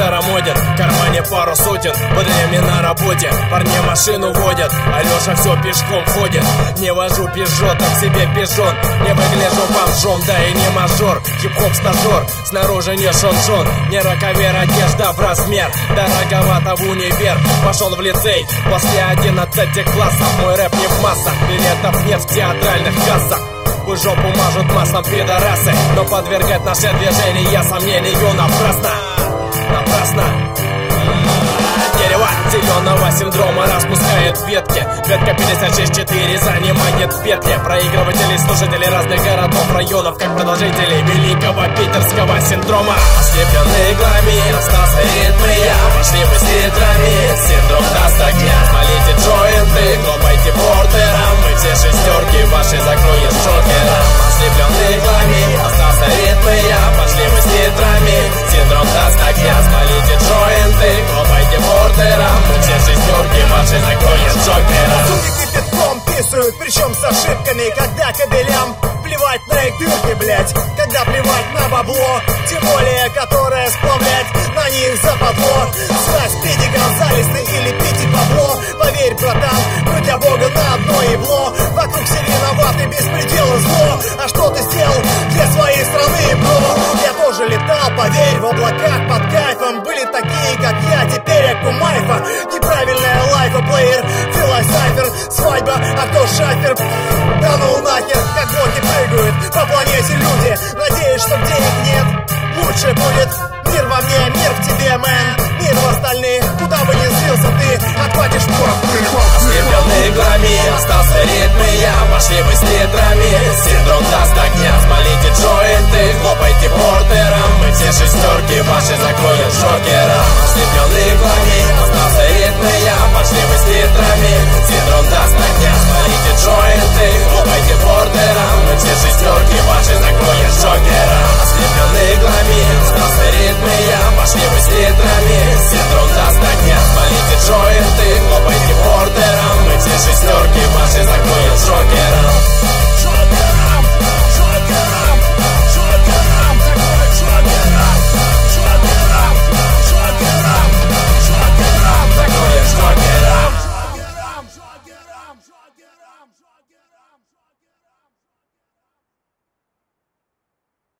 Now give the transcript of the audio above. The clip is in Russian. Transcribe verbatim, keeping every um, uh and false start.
старомоден, в кармане пару сотен, бодрями на работе, парни машину водят, Алеша все пешком ходит. Не вожу пижо, так себе пижон, не выгляжу бомжом, да и не мажор. Хип-хоп стажер, снаружи не шон-шон, не роковер, одежда в размер, дороговато в универ. Пошел в лицей после одиннадцати классов, мой рэп не в массах, билетов нет в театральных кассах. Вы жопу мажут маслом пидорасы, но подвергать наше движение сомнению напрасно. Напрасно. Дерево зеленого синдрома распускает ветки. Ветка пятьдесят шесть четыре занимает петли. Проигрыватели, слушатели разных городов, районов, как продолжители великого питерского синдрома. Ослепленные иглами, остался ритмы, я пошли вы с литрами. Синдром даст огня, смолите джойнты, хлопайте портером. Мы все шестерки ваши закроем шокером. Ослепленные иглами, остался ритмы, я пошли вы с литрами. Синдром даст огня, смолите джойнты, хлопайте портером. Мы все шестерки ваши закроем шокером. Суки кипятком писают, причем с ошибками, когда кабелям плевать на их дырки, блять, когда плевать на бабло, тем более, которое сплавлять на них западло. Стась, Педи Гонзалес, ты или Пити Пабло, поверь, братан, мы для Бога на одно ебло. Вокруг все виноваты, беспредел и зло. А что ты сделал для своей страны, бро? Я тоже летал, поверь, в облаках под кайфом. Были такие, как я, теперь я кумайфа. Неправильная лайфа, плеер, филосайфер, свадьба, а кто шафер? Да ну нахер, как блоки прыгают по планете люди. Надеюсь, что денег нет, лучше будет. Мир во мне, мир в тебе, мэн, мир в остальных. Куда бы ни слился ты, отхватишь порох. Ослепленные иглами, остался ритм, и я пошли вы с литрами. Синдром даст огня, смолите джойнты, хлопайте портером. Мы все шестерки ваши закроем шокером.